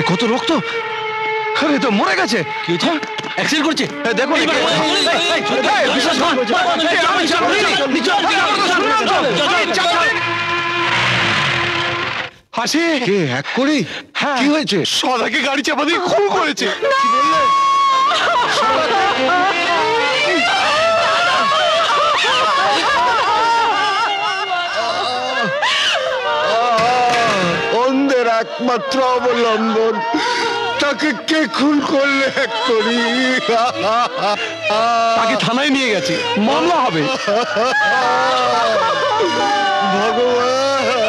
কত রক্ত! আরে তো মরে গেছে। কি হচ্ছে? অ্যাক্সিডেন্ট করছে। দেখো হাসি কে এক করি? কি হয়েছে? সদাকে গাড়ি চাপা দিয়ে খুন করেছে। কি বললে? অন্ধের একমাত্র অবলম্বন, তাকে কে খুন করলে এক করি? তাকে থানায় নিয়ে গেছে, মামলা হবে। ভগবান